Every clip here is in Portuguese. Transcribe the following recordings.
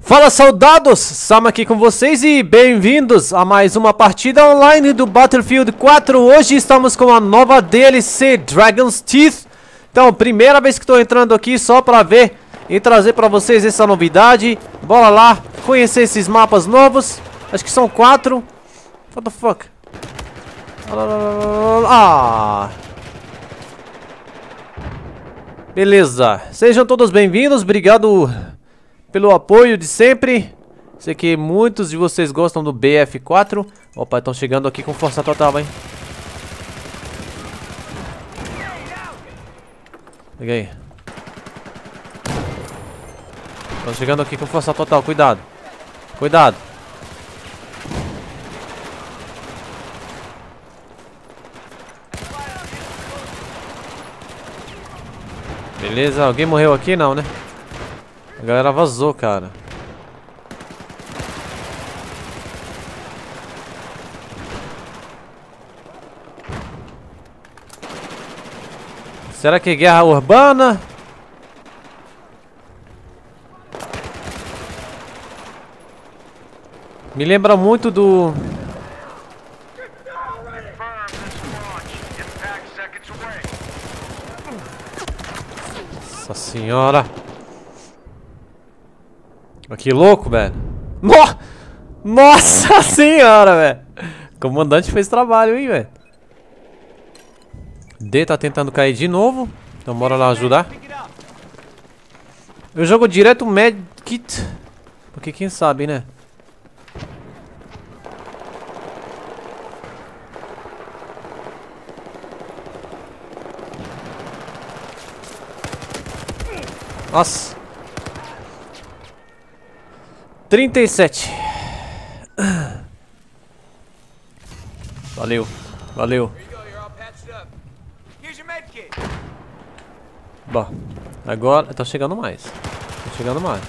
Fala, soldados! Sam aqui com vocês e bem-vindos a mais uma partida online do Battlefield 4. Hoje estamos com a nova DLC, Dragon's Teeth. Então, primeira vez que estou entrando aqui só para ver e trazer para vocês essa novidade. Bora lá, conhecer esses mapas novos. Acho que são 4. What the fuck? Beleza, sejam todos bem-vindos, obrigado pelo apoio de sempre. Sei que muitos de vocês gostam do BF4. Opa, estão chegando aqui com força total, hein? Peguei. Estão chegando aqui com força total, cuidado. Cuidado. Beleza, alguém morreu aqui? Não, né? A galera vazou, cara. Será que é guerra urbana? Me lembra muito do... Nossa senhora. Que louco, velho. Nossa senhora, velho. O comandante fez trabalho, hein, velho. D tá tentando cair de novo. Então bora lá ajudar. Eu jogo direto medkit, porque quem sabe, né? Nossa. 37. Valeu, valeu. Bom, agora tá chegando mais. Tá chegando mais.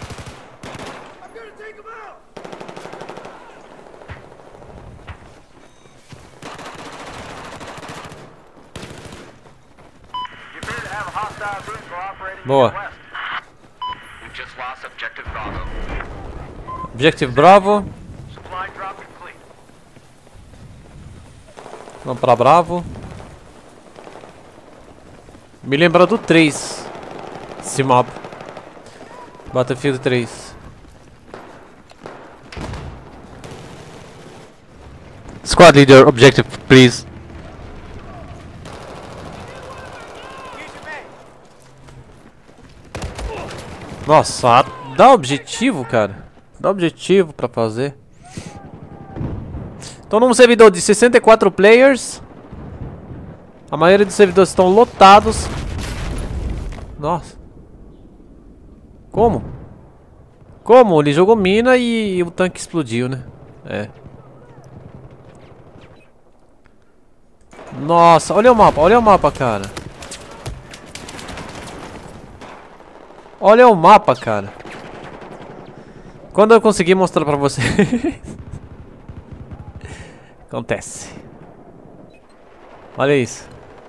Boa. Objective Bravo. Vamos pra Bravo. Me lembra do 3. Esse mapa. Battlefield 3. Squad leader, objective, please. Nossa, dá objetivo, cara. Dá objetivo pra fazer. Então num servidor de 64 players, a maioria dos servidores estão lotados. Nossa. Como? Como? Ele jogou mina e o tanque explodiu, né? É. Nossa, olha o mapa, cara. Olha o mapa, cara. Quando eu conseguir mostrar pra você. Acontece. Olha isso.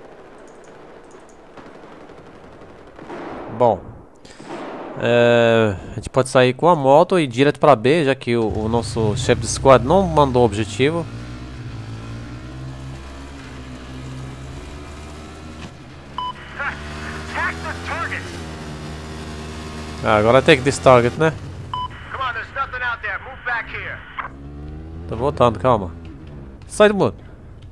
Bom. A gente pode sair com a moto e ir direto pra B, já que o nosso chefe de squad não mandou o objetivo. Agora tem que this target, né? Tô voltando, calma. Sai do mundo.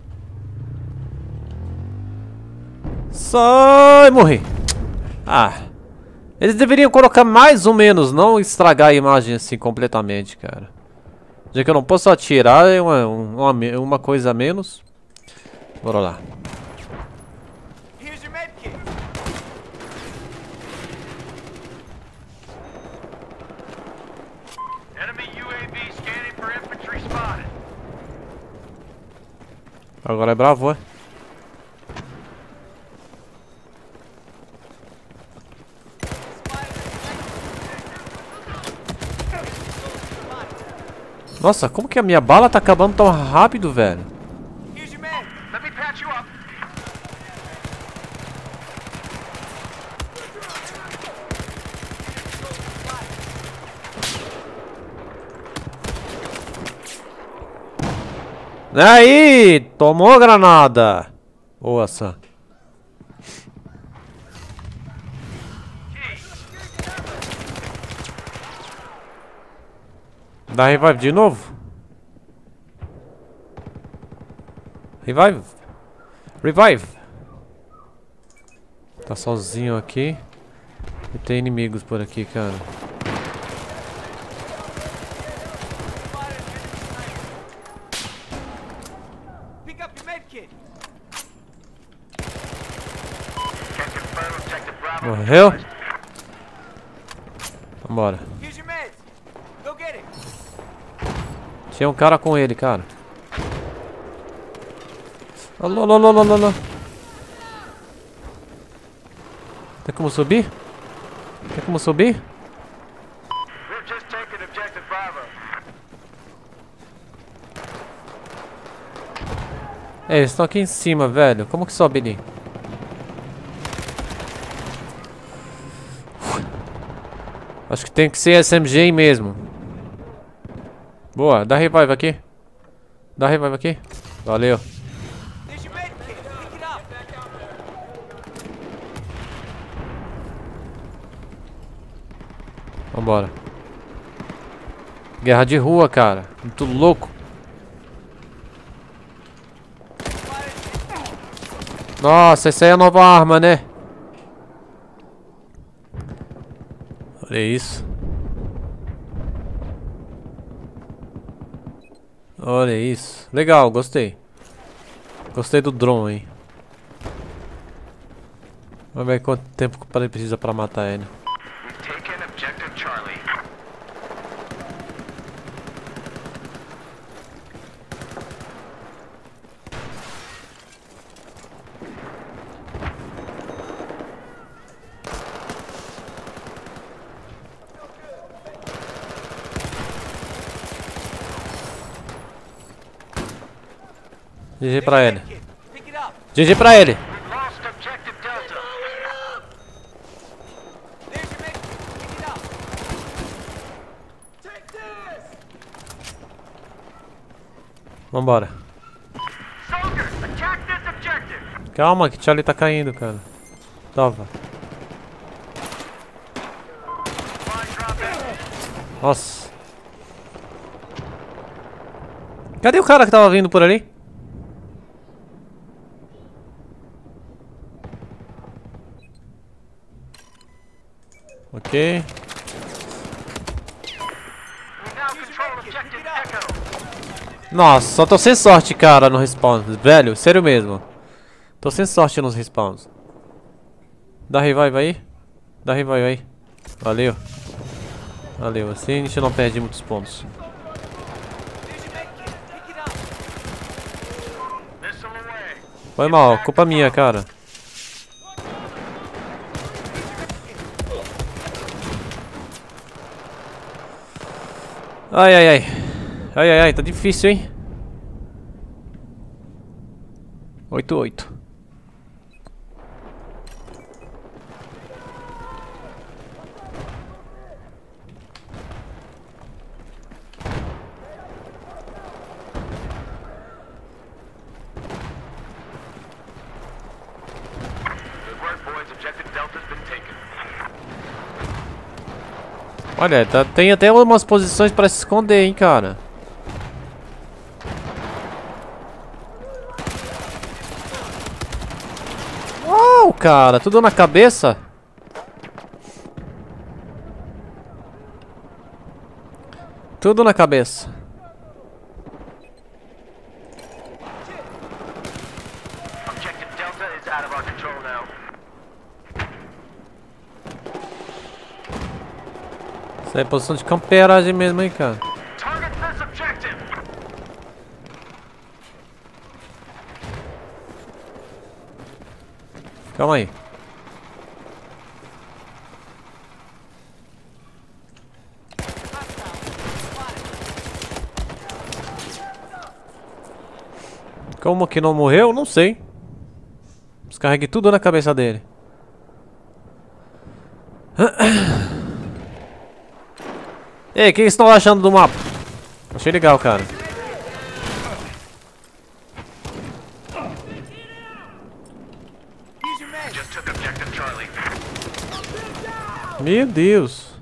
Sai, morri. Ah. Eles deveriam colocar mais ou menos, não estragar a imagem assim completamente, cara. Já que eu não posso atirar, é uma coisa a menos. Bora lá. Agora é Bravo, é? Nossa, como que a minha bala tá acabando tão rápido, velho? Aí! Tomou a granada! Boa, Sam. Dá revive de novo? Revive. Revive. Tá sozinho aqui. E tem inimigos por aqui, cara. Morreu? Vambora. Tinha um cara com ele, cara. Alô, alô, alô, alô, alô. Tem como subir? Tem como subir? É, eles estão aqui em cima, velho. Como que sobe ali? Acho que tem que ser SMG mesmo. Boa, dá revive aqui. Dá revive aqui. Valeu. Vambora. Guerra de rua, cara. Muito louco. Nossa, essa aí é a nova arma, né? Olha isso. Olha isso. Legal, gostei. Gostei do drone, hein. Vamos ver quanto tempo ele precisa pra matar ele. GG pra ele. GG pra ele. Vambora. Calma, que Charlie tá caindo, cara. Tava. Nossa. Cadê o cara que tava vindo por ali? Ok. Nossa, só tô sem sorte, cara, no respawn. Velho, sério mesmo. Tô sem sorte nos respawns. Dá revive aí. Dá revive aí. Valeu. Valeu, assim a gente não perde muitos pontos. Foi mal, culpa minha, cara. Ai, ai, ai. Ai, ai, ai, tá difícil, hein? 8-8. Olha, tem até umas posições pra se esconder, hein, cara. Uau, cara, tudo na cabeça. Tudo na cabeça. Isso aí é posição de camperagem mesmo, hein, cara. Calma aí. Como que não morreu? Não sei. Descarreguei tudo na cabeça dele. Ei, o que vocês estão achando do mapa? Achei legal, cara. Meu Deus.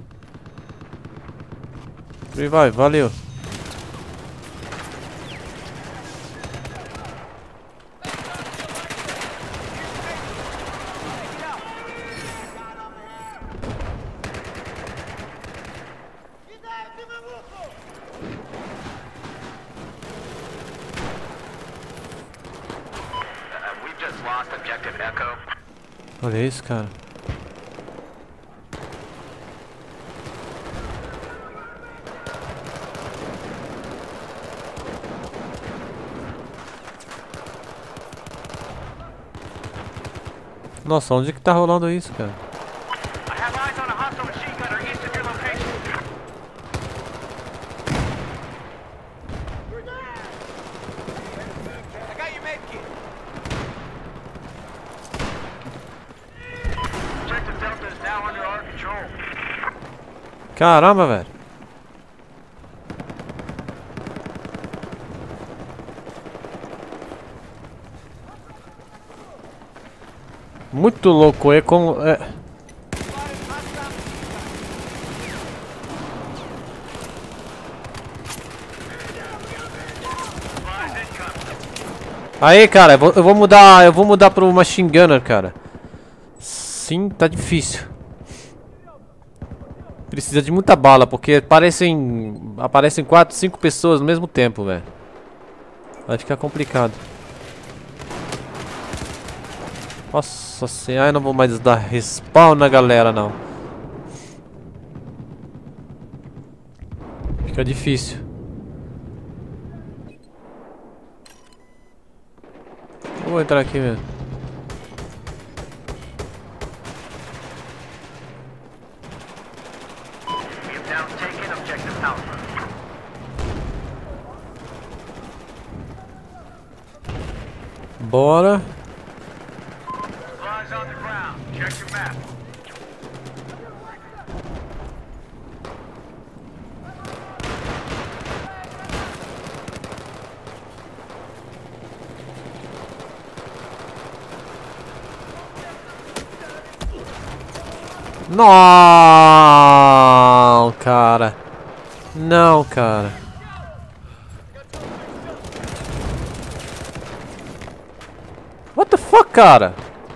E vai, valeu. Olha isso, cara. Nossa, onde que tá rolando isso, cara? Caramba, velho. Muito louco, é como... Aí, cara, eu vou mudar pro Machine Gunner, cara. Sim, tá difícil. Precisa de muita bala, porque aparecem 4, 5 pessoas no mesmo tempo, velho. Vai ficar complicado. Nossa senhora, eu não vou mais dar respawn na galera, não. Fica difícil. Vou entrar aqui mesmo. Bora. Não, cara. Não, cara. What the fuck, cara?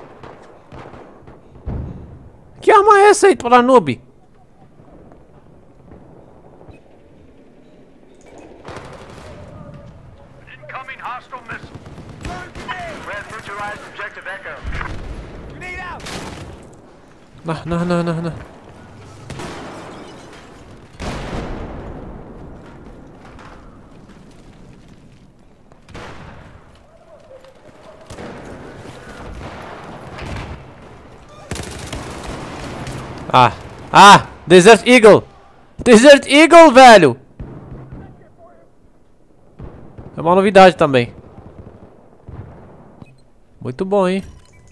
Que arma é essa aí para noob? Incoming hostile missile. Red neutralized objective Echo. Grenade out. Não. Desert Eagle! Desert Eagle, velho! É uma novidade também. Muito bom, hein?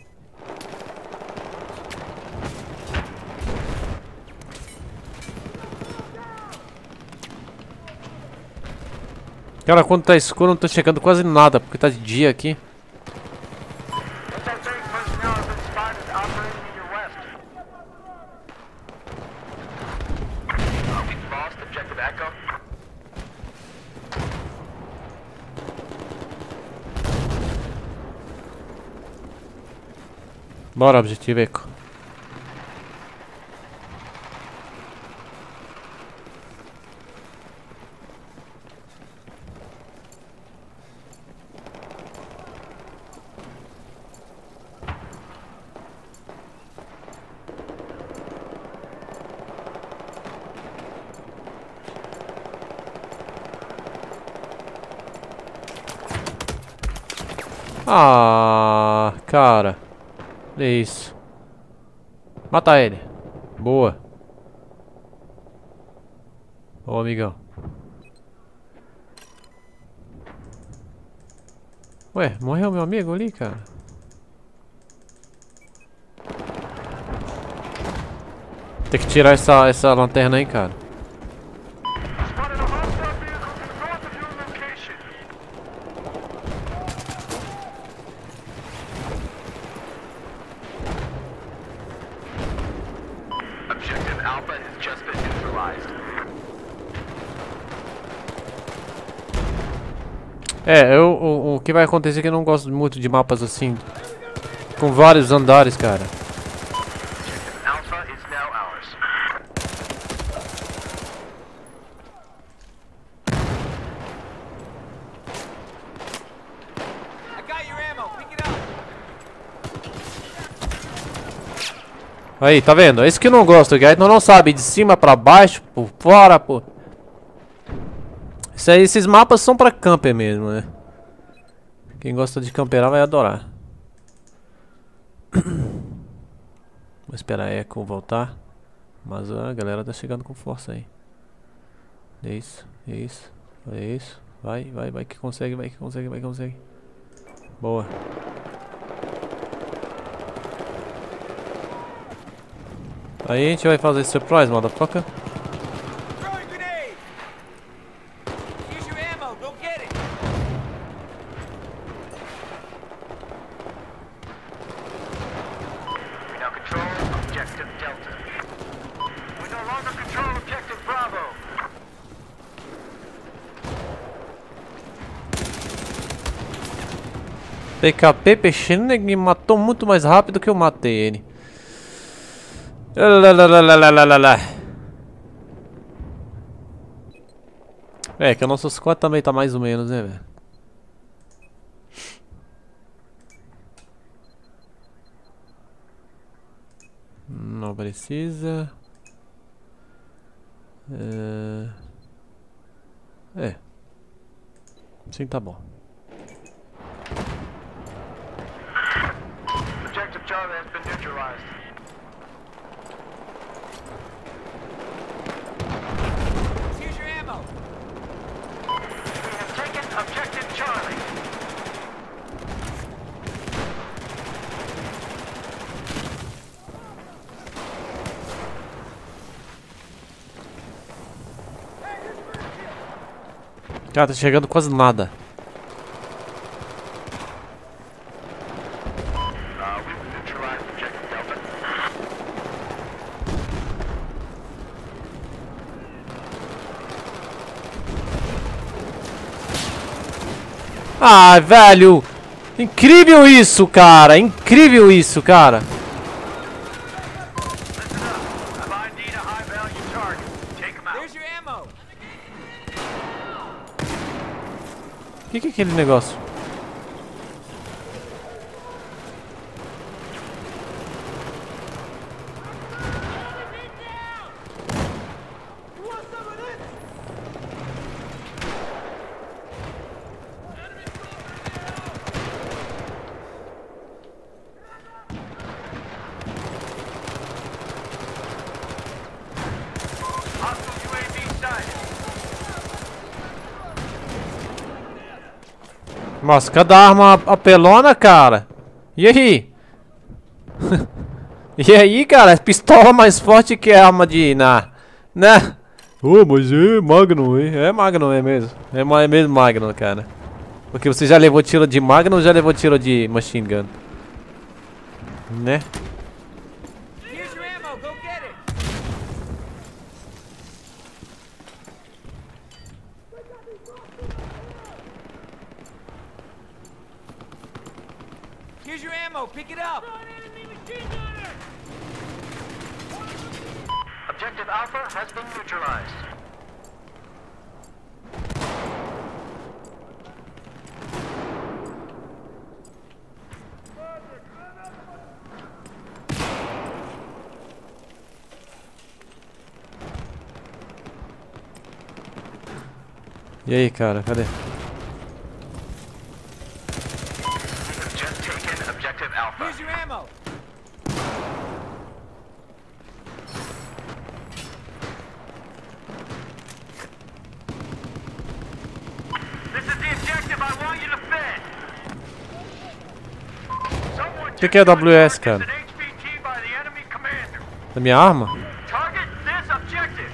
Cara, quando tá escuro, eu não tô chegando quase nada, porque tá de dia aqui. Bora, objetivo Echo. Ah, cara. É isso. Mata ele. Boa. Ô, amigão. Ué, morreu meu amigo ali, cara? Tem que tirar essa lanterna aí, cara. Objective Alpha has just been neutralized. O que vai acontecer é que eu não gosto muito de mapas assim, com vários andares, cara. Alpha is now ours. I got your ammo. Pick it up. Aí, tá vendo? É isso que eu não gosto, que aí não sabe de cima pra baixo, por fora, pô. Esses mapas são pra camper mesmo, né? Quem gosta de camperar vai adorar. Vou esperar a Echo voltar. Mas a galera tá chegando com força aí. É isso, é isso, é isso. Vai que consegue, vai que consegue, vai que consegue. Boa. Aí a gente vai fazer surprise, motherfucker. PKP peixinho me matou muito mais rápido que eu matei ele. É que o nosso squad também tá mais ou menos, né, velho? Não precisa. Sim, tá bom. Objective Charlie has been neutralized. Here's your ammo. We have taken Objective Charlie. Cara, tá chegando quase nada. Ah, velho! Incrível isso, cara! Incrível isso, cara! O que é aquele negócio? Nossa, cada arma apelona, cara. E aí? E aí, cara? Pistola mais forte que a arma de... né? Oh, mas é Magnum, hein? É Magnum, é mesmo. É mesmo Magnum, cara. Porque você já levou tiro de Magnum ou já levou tiro de Machine Gun? Né? Here's your ammo. Pick it up. Objective Alpha has been neutralized. E aí, cara? Cadê? Here's your ammo. This is the objective. I want you to defend. O que é AWS, cara? Da minha arma? Target this objective.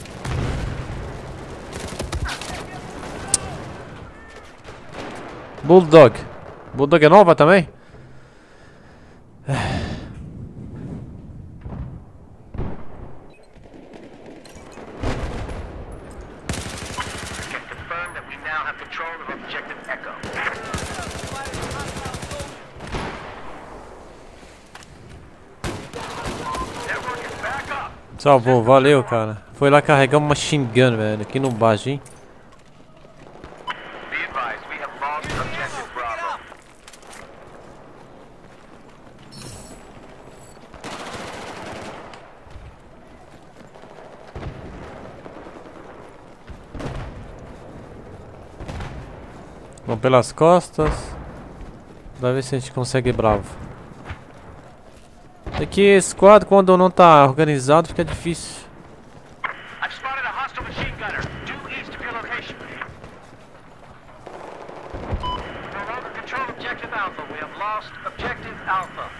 Bulldog. Bulldog é nova também? Salvou, valeu, cara. Foi lá carregar uma machine gun, velho, aqui no baixo, hein? Be advised, we have lost objective Bravo. Vamos pelas costas. Vai ver se a gente consegue Bravo. Aqui esse quadro, quando não tá organizado, fica difícil. I've spotted a hostile machine gunner due east of your location. We no longer control objective Alpha. We have lost objective Alpha.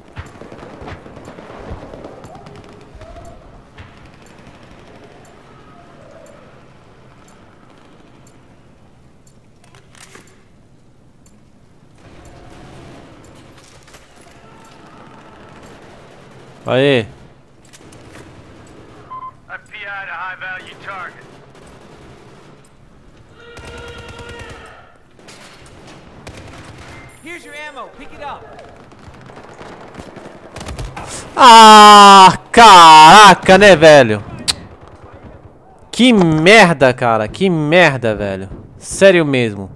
Aê! I've PI'd a high-value target. Here's your ammo. Pick it up. Ah, caraca, né, velho? Que merda, cara. Que merda, velho. Sério mesmo.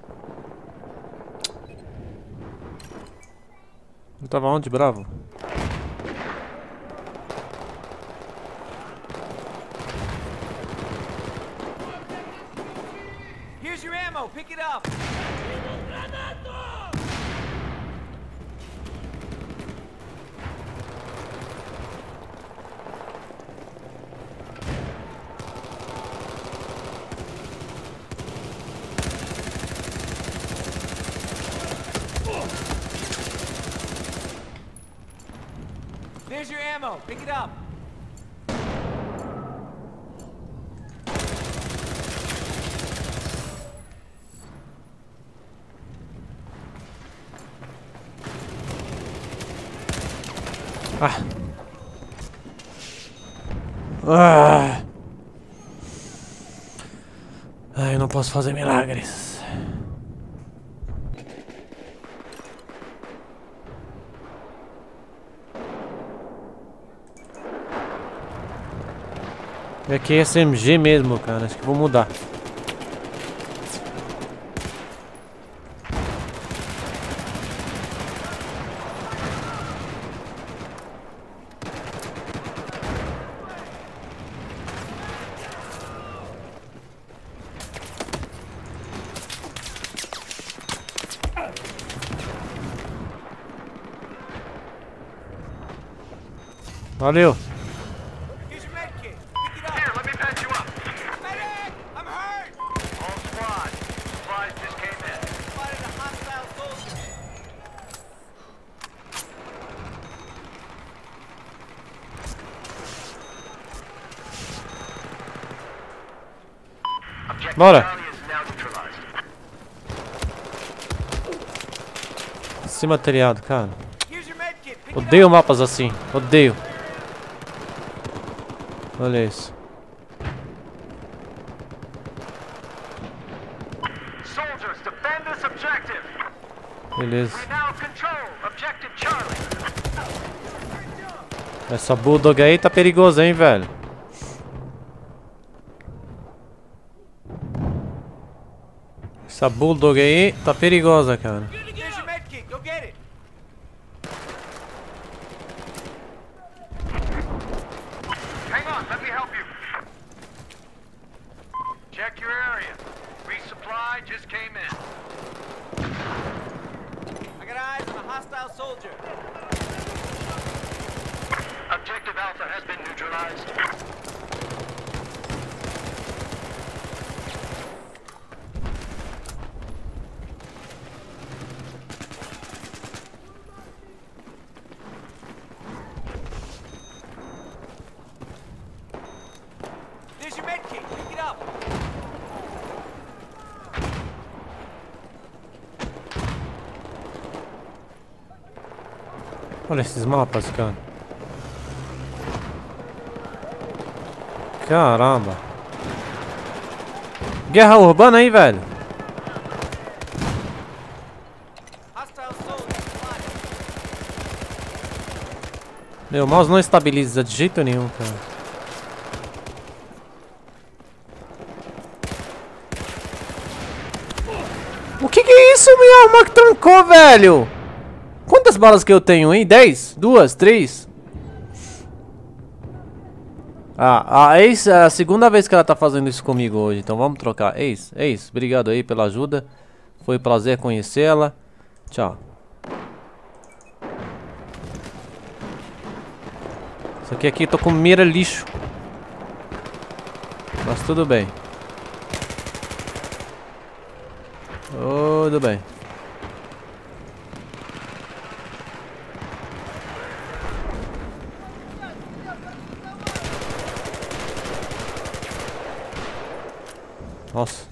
Eu tava onde, Bravo? Here's your ammo. Pick it up. There's your ammo. Pick it up. Ah. Ah. Ai, eu não posso fazer milagres. E aqui é SMG mesmo, cara. Acho que vou mudar. Valeu. Here's your med kit. Pick it up. Here, let me patch you up. Medic! I'm hurt. All squad. Supplies just came in. Spotted a hostile soldier. Objective Bora. Charlie is now neutralized. Cima telhado, cara. Here's your med kit. Pick it Odeio up. mapas assim. Odeio. Olha isso. Soldiers, defend this objective. Beleza. We now control objective Charlie. Essa Bulldog aí tá perigosa, hein, velho. Essa Bulldog aí tá perigosa, cara. Here's your med kit. Go get it. Hang on, let me help you. Check your area. Resupply just came in. I got eyes on a hostile soldier. Objective Alpha has been neutralized. There's your med kit. Pick it up. Olha esses mapas, cara. Caramba. Guerra urbana aí, velho. Hostile soldier spotted. Meu mouse não estabiliza de jeito nenhum, cara. Calma que trancou, velho. Quantas balas que eu tenho, hein? 10? 2? 3? A Ace é a segunda vez que ela tá fazendo isso comigo hoje. Então vamos trocar. Ace, obrigado aí pela ajuda. Foi um prazer conhecê-la. Tchau. Isso aqui tô com mira lixo. Mas tudo bem. Tudo bem. Nossa.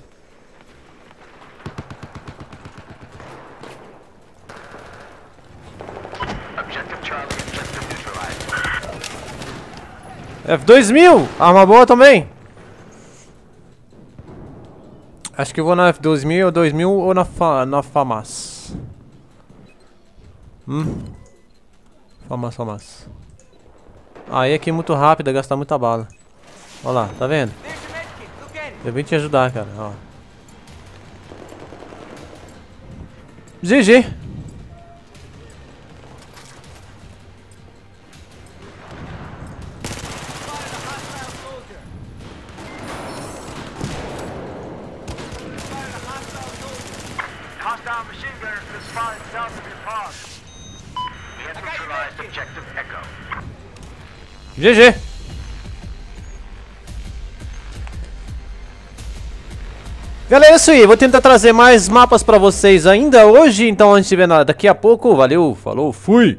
Objective Charlie, objective neutralized. F2000! Arma boa também. Acho que eu vou na F2000 ou 2000 ou na FAMAS. FAMAS. Aí aqui é muito rápido, gasta muita bala. Olha lá, tá vendo? There's your med kit. Go get it. Eu vim te ajudar, cara, ó. GG. Hostile machine gunners been spotted south of your pass. We have neutralized objective Echo. GG. Galera, é isso aí. Vou tentar trazer mais mapas pra vocês ainda hoje. Então, antes de ver nada, daqui a pouco. Valeu, falou, fui!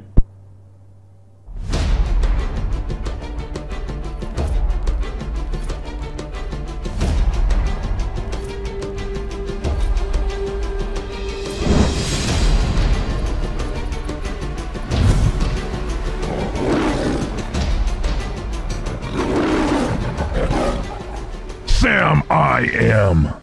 Sam I am.